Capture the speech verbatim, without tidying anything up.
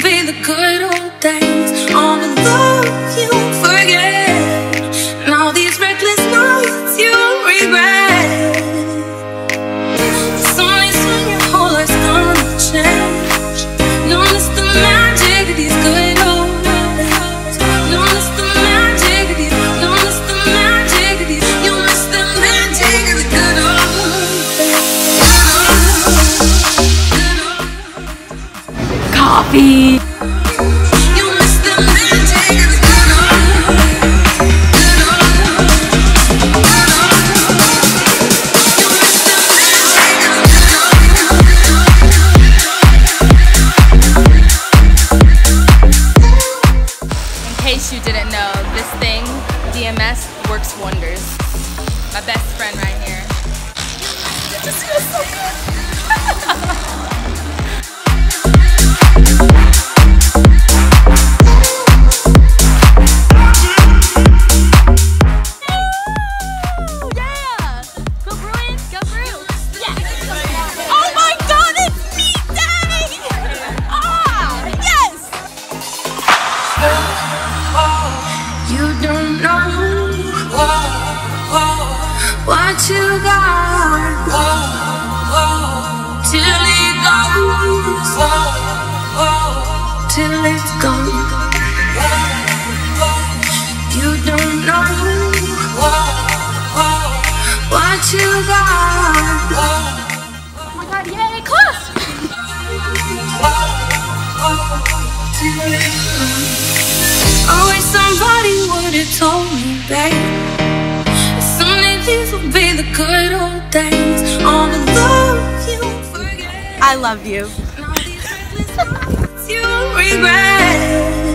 be the good old days. All the love you forget, and all these reckless nights you regret. Some days when your whole life's gonna change. Don't miss the magic of these good old days. Don't miss the magic of these. Don't miss the magic of these. You'll miss the magic of the good old days. Coffee. In case you didn't know, this thing, D M S, works wonders. My best friend right here. It just feels so good. What you got, whoa, whoa, till it goes, whoa, whoa, till it's gone. You don't know, whoa, whoa, what you got. Oh my god, yay, class! Till it's gone. I wish somebody would have told me, babe. These will be the good old days. All the love you forget. I love you. And all these reckless nights you regret.